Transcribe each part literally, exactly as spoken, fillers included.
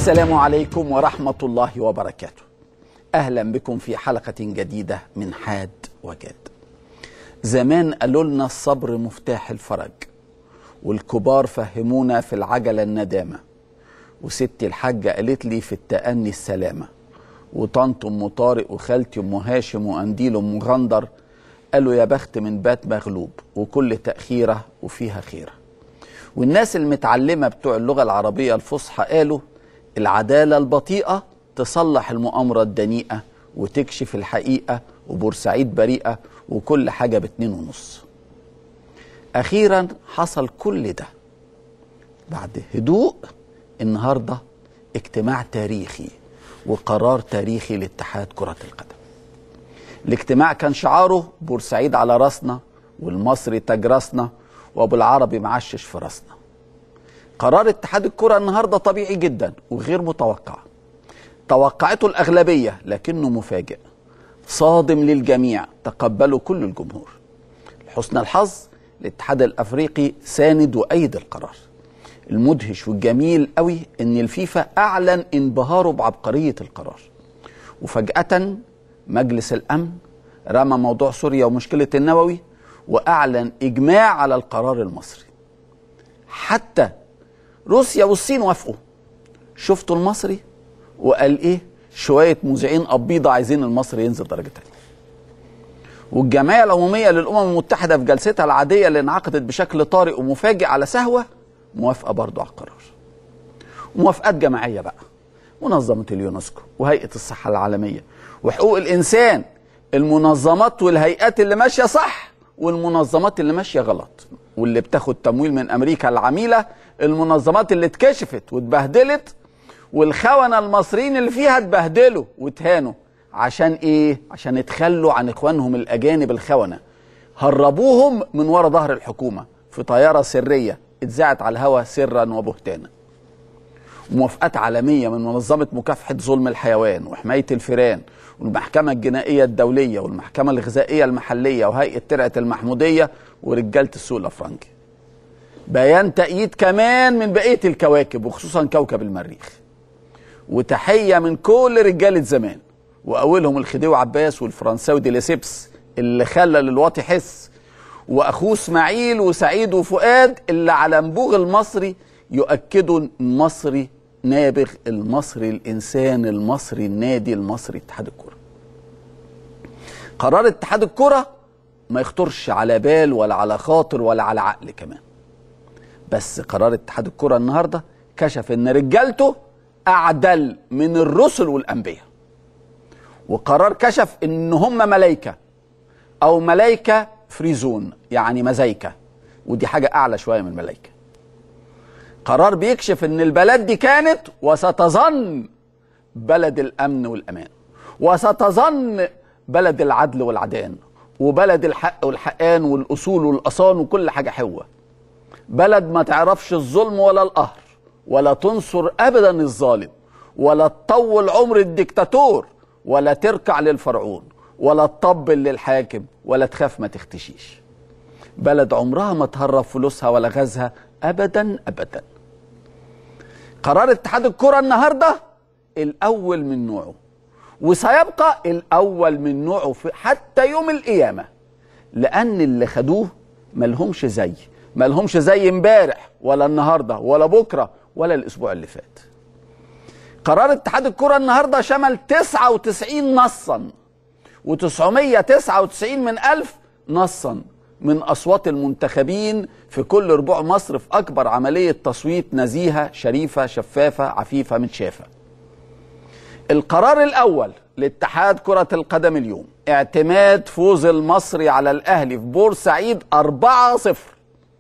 السلام عليكم ورحمة الله وبركاته. أهلا بكم في حلقة جديدة من حاد وجاد. زمان قالوا لنا الصبر مفتاح الفرج، والكبار فهمونا في العجلة الندامة، وستي الحاجة قالت لي في التأني السلامة، وطنط أم طارق وخالتي أم هاشم وأنديل أم غندر قالوا يا بخت من بات مغلوب، وكل تأخيرة وفيها خيرة. والناس المتعلمة بتوع اللغة العربية الفصحى قالوا العدالة البطيئة تصلح المؤامرة الدنيئة وتكشف الحقيقة، وبورسعيد بريئة، وكل حاجة باتنين ونص. أخيرا حصل كل ده بعد هدوء. النهاردة اجتماع تاريخي وقرار تاريخي لاتحاد كرة القدم. الاجتماع كان شعاره بورسعيد على راسنا، والمصري تاج راسنا، وابو العربي معشش في راسنا. قرار اتحاد الكرة النهاردة طبيعي جدا وغير متوقع، توقعته الأغلبية لكنه مفاجئ، صادم للجميع، تقبله كل الجمهور. لحسن الحظ الاتحاد الأفريقي ساند وأيد القرار. المدهش والجميل قوي ان الفيفا اعلن انبهاره بعبقرية القرار، وفجأة مجلس الامن رمى موضوع سوريا ومشكلة النووي واعلن اجماع على القرار المصري. حتى روسيا والصين وافقوا. شفتوا المصري وقال ايه؟ شوية مذيعين قبيضة عايزين المصري ينزل درجة تانية. والجمعية العمومية للأمم المتحدة في جلستها العادية اللي انعقدت بشكل طارئ ومفاجئ على سهوة موافقة برضو على القرار. وموافقات جماعية بقى، منظمة اليونسكو وهيئة الصحة العالمية وحقوق الإنسان، المنظمات والهيئات اللي ماشية صح والمنظمات اللي ماشية غلط، واللي بتاخد تمويل من أمريكا العميلة، المنظمات اللي اتكشفت واتبهدلت، والخونة المصريين اللي فيها اتبهدلوا واتهانوا. عشان ايه؟ عشان اتخلوا عن اخوانهم الأجانب الخونة، هربوهم من ورا ظهر الحكومة في طيارة سرية اتذاعت على الهواء سرا وبهتانا. موافقات عالمية من منظمة مكافحة ظلم الحيوان وحماية الفئران والمحكمة الجنائية الدولية والمحكمة الغذائية المحلية وهيئة ترعة المحمودية ورجالة السوق الأفرنجي. بيان تأييد كمان من بقية الكواكب وخصوصا كوكب المريخ. وتحية من كل رجالة زمان، وأولهم الخديوي عباس والفرنساوي دي ليسيبس اللي خلى للواطي حس، واخوه اسماعيل وسعيد وفؤاد اللي على نبوغ المصري يؤكدوا المصري نابغ، المصري الانسان المصري النادي المصري اتحاد الكرة. قرار اتحاد الكرة ما يخطرش على بال ولا على خاطر ولا على عقل كمان، بس قرار اتحاد الكرة النهارده كشف ان رجالته اعدل من الرسل والانبياء. وقرار كشف ان هم ملايكه او ملايكه فريزون، يعني مزايكة، ودي حاجة أعلى شوية من الملايكة. قرار بيكشف إن البلد دي كانت وستظن بلد الأمن والأمان، وستظن بلد العدل والعدان، وبلد الحق والحقان والأصول والأصان وكل حاجة حلوة. بلد ما تعرفش الظلم ولا القهر، ولا تنصر أبدا الظالم، ولا تطول عمر الدكتاتور، ولا تركع للفرعون، ولا تطبل للحاكم، ولا تخاف ما تختشيش. بلد عمرها ما تهرب فلوسها ولا غازها ابدا ابدا. قرار اتحاد الكرة النهارده الاول من نوعه، وسيبقى الاول من نوعه في حتى يوم القيامه، لان اللي خدوه ملهمش زي ملهمش زي امبارح ولا النهارده ولا بكره ولا الاسبوع اللي فات. قرار اتحاد الكرة النهارده شمل تسعة وتسعين نصا وتسعمية تسعة وتسعين من ألف نصا من أصوات المنتخبين في كل ربوع مصر في أكبر عملية تصويت نزيهة شريفة شفافة عفيفة متشافة. القرار الأول لاتحاد كرة القدم اليوم اعتماد فوز المصري على الأهلي في بورسعيد أربعة صفر،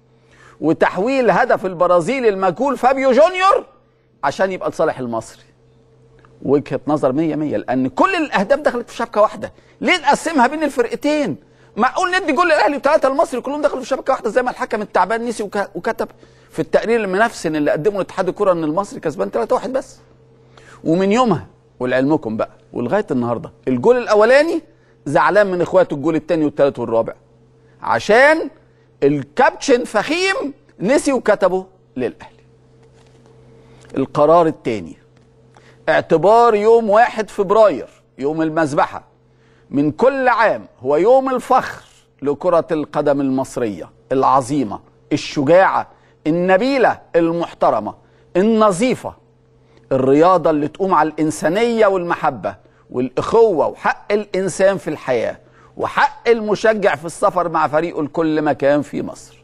وتحويل هدف البرازيلي المجهول فابيو جونيور عشان يبقى لصالح المصري. وجهة نظر مية مية، لأن كل الأهداف دخلت في شبكة واحدة. ليه نقسمها بين الفرقتين؟ معقول ندي جول للأهلي وثلاثة المصري كلهم دخلوا في شبكة واحدة زي ما الحكم التعبان نسي وكتب في التقرير المنافسن اللي قدمه اتحاد الكرة إن المصري كسبان ثلاثة واحد بس. ومن يومها ولعلمكم بقى ولغاية النهاردة الجول الأولاني زعلان من إخواته الجول الثاني والثالث والرابع، عشان الكابتشن فخيم نسي وكتبه للأهلي. القرار الثاني اعتبار يوم واحد فبراير يوم المذبحة من كل عام هو يوم الفخر لكرة القدم المصرية العظيمة الشجاعة النبيلة المحترمة النظيفة، الرياضة اللي تقوم على الإنسانية والمحبة والإخوة وحق الإنسان في الحياة وحق المشجع في السفر مع فريقه لكل مكان في مصر.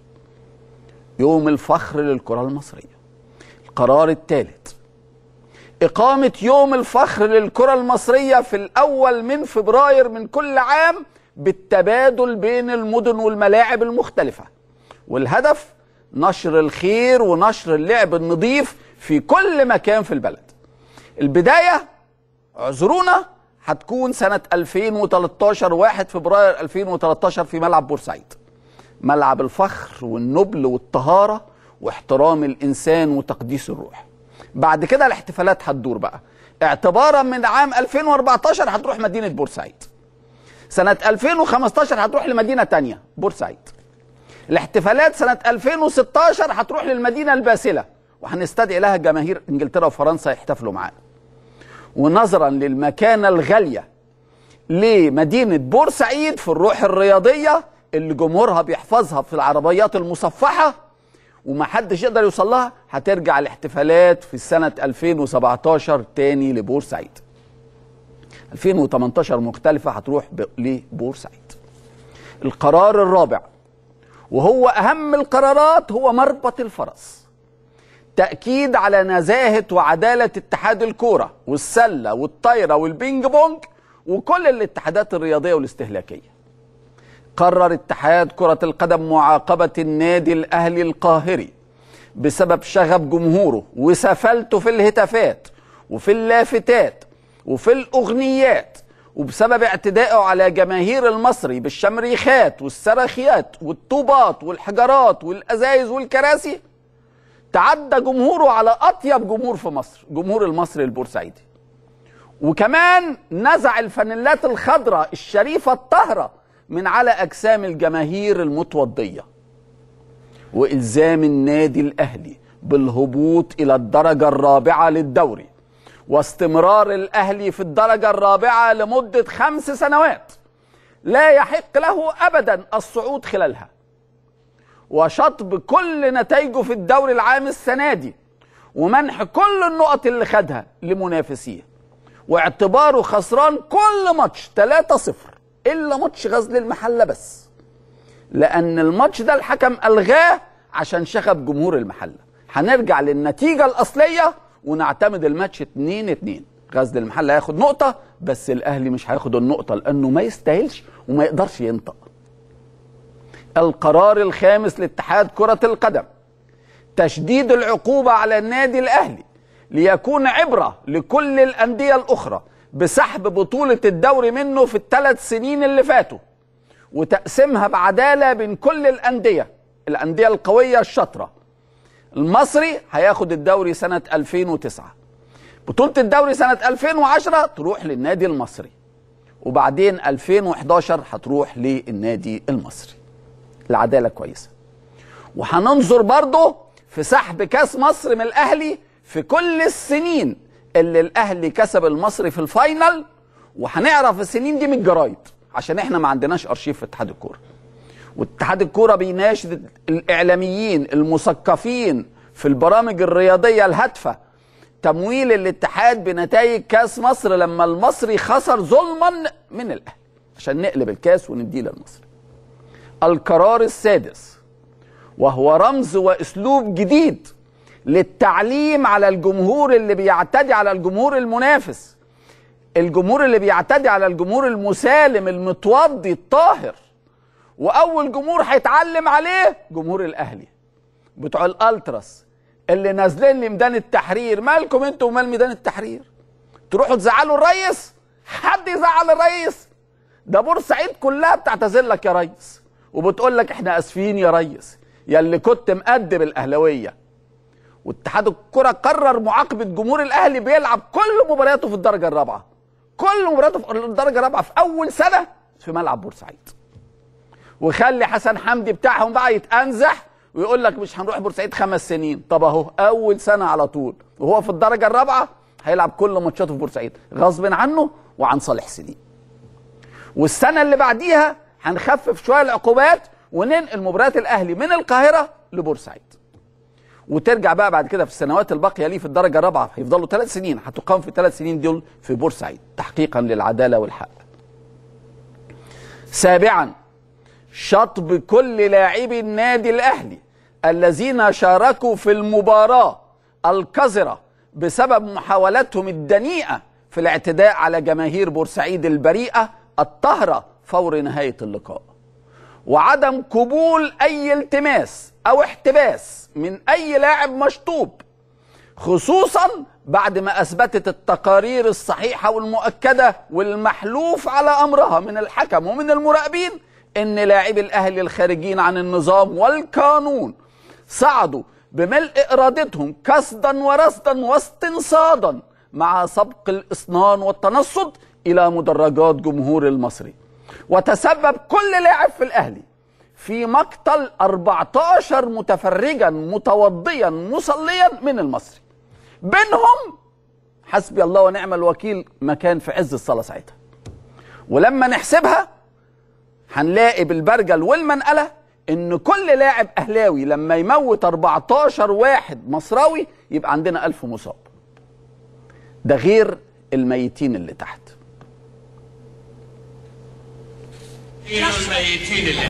يوم الفخر للكرة المصرية. القرار الثالث إقامة يوم الفخر للكرة المصرية في الأول من فبراير من كل عام بالتبادل بين المدن والملاعب المختلفة، والهدف نشر الخير ونشر اللعب النظيف في كل مكان في البلد. البداية اعذرونا هتكون سنة ألفين وتلتاشر واحد فبراير ألفين وتلتاشر في ملعب بورسعيد، ملعب الفخر والنبل والطهارة واحترام الإنسان وتقديس الروح. بعد كده الاحتفالات هتدور بقى اعتبارا من عام ألفين وأربعتاشر هتروح مدينة بورسعيد، سنة ألفين وخمستاشر هتروح لمدينة تانية بورسعيد، الاحتفالات سنة ألفين وستاشر هتروح للمدينة الباسلة وهنستدعي لها جماهير انجلترا وفرنسا يحتفلوا معانا. ونظرا للمكانة الغالية لمدينة بورسعيد في الروح الرياضية اللي جمهورها بيحفظها في العربيات المصفحة ومحدش يقدر يوصل لها، هترجع الاحتفالات في سنة ألفين وسبعتاشر تاني لبورسعيد. ألفين وتمنتاشر مختلفة هتروح لبورسعيد. القرار الرابع وهو أهم القرارات هو مربط الفرس، تأكيد على نزاهة وعدالة اتحاد الكورة والسلة والطايرة والبينج بونج وكل الاتحادات الرياضية والاستهلاكية. قرر اتحاد كرة القدم معاقبة النادي الأهلي القاهري بسبب شغب جمهوره وسفلته في الهتافات وفي اللافتات وفي الأغنيات، وبسبب اعتدائه على جماهير المصري بالشمريخات والصراخيات والطوبات والحجارات والأزايز والكراسي. تعدى جمهوره على أطيب جمهور في مصر، جمهور المصري البورسعيدي، وكمان نزع الفانيلات الخضراء الشريفة الطاهرة من على أجسام الجماهير المتوضية، وإلزام النادي الأهلي بالهبوط إلى الدرجة الرابعة للدوري واستمرار الأهلي في الدرجة الرابعة لمدة خمس سنوات لا يحق له أبدا الصعود خلالها، وشطب كل نتائجه في الدوري العام السنة دي ومنح كل النقط اللي خدها لمنافسيه، واعتباره خسران كل ماتش ثلاثة صفر إلا ماتش غزل المحلة بس، لأن الماتش ده الحكم ألغاه عشان شغب جمهور المحلة. هنرجع للنتيجة الأصلية ونعتمد الماتش اتنين اتنين. غزل المحلة هياخد نقطة بس الأهلي مش هياخد النقطة لأنه ما يستاهلش وما يقدرش ينطق. القرار الخامس لاتحاد كرة القدم تشديد العقوبة على النادي الأهلي ليكون عبرة لكل الأندية الأخرى بسحب بطولة الدوري منه في الثلاث سنين اللي فاتوا وتقسيمها بعدالة بين كل الأندية، الأندية القوية الشاطرة. المصري هياخد الدوري سنة ألفين وتسعة، بطولة الدوري سنة ألفين وعشرة تروح للنادي المصري، وبعدين ألفين وحداشر هتروح للنادي المصري. العدالة كويسة. وهننظر برضه في سحب كاس مصر من الأهلي في كل السنين اللي الأهلي كسب المصري في الفاينل، وهنعرف السنين دي من الجرايد عشان احنا ما عندناش أرشيف في اتحاد الكورة. واتحاد الكورة بيناشد الإعلاميين المثقفين في البرامج الرياضية الهادفة تمويل الاتحاد بنتائج كاس مصر لما المصري خسر ظلما من الأهلي عشان نقلب الكاس ونديه للمصري. القرار السادس وهو رمز واسلوب جديد للتعليم على الجمهور اللي بيعتدي على الجمهور المنافس، الجمهور اللي بيعتدي على الجمهور المسالم المتوضي الطاهر، واول جمهور هيتعلم عليه جمهور الاهلي بتوع الالتراس اللي نازلين لميدان التحرير. مالكم انتوا ومال ميدان التحرير؟ تروحوا تزعلوا الريس؟ حد يزعل الريس؟ ده بورسعيد كلها بتعتذر لك يا ريس وبتقول لك احنا اسفين يا ريس يا اللي كنت مقدم الاهلاويه. واتحاد الكره قرر معاقبه جمهور الاهلي بيلعب كل مبارياته في الدرجه الرابعه، كل مبارياته في الدرجه الرابعه في اول سنه في ملعب بورسعيد، وخلي حسن حمدي بتاعهم بقى يتأنزح ويقول لك مش هنروح بورسعيد خمس سنين. طب اهو اول سنه على طول وهو في الدرجه الرابعه هيلعب كل ماتشاته في بورسعيد غصب عنه وعن صالح سليم. والسنه اللي بعديها هنخفف شويه العقوبات وننقل مباريات الاهلي من القاهره لبورسعيد. وترجع بقى بعد كده في السنوات الباقيه ليه في الدرجه الرابعه، هيفضلوا ثلاث سنين هتقام في الثلاث سنين دول في بورسعيد تحقيقا للعداله والحق. سابعا، شطب كل لاعبي النادي الاهلي الذين شاركوا في المباراه القذره بسبب محاولتهم الدنيئه في الاعتداء على جماهير بورسعيد البريئه الطاهره فور نهايه اللقاء. وعدم قبول اي التماس او احتباس من اي لاعب مشطوب، خصوصا بعد ما اثبتت التقارير الصحيحه والمؤكده والمحلوف على امرها من الحكم ومن المراقبين ان لاعبي الاهلي الخارجين عن النظام والقانون صعدوا بملء ارادتهم قصدا ورصدا واستنصادا مع سبق الاصنان والتنصت الى مدرجات جمهور المصري. وتسبب كل لاعب في الاهلي في مقتل أربعة عشر متفرجا متوضيا مصليا من المصري، بينهم حسبي الله ونعم الوكيل مكان في عز الصلاه ساعتها. ولما نحسبها هنلاقي بالبرجل والمنقله ان كل لاعب اهلاوي لما يموت أربعة عشر واحد مصراوي يبقى عندنا ألف مصاب، ده غير الميتين اللي تحت. الميتين اللي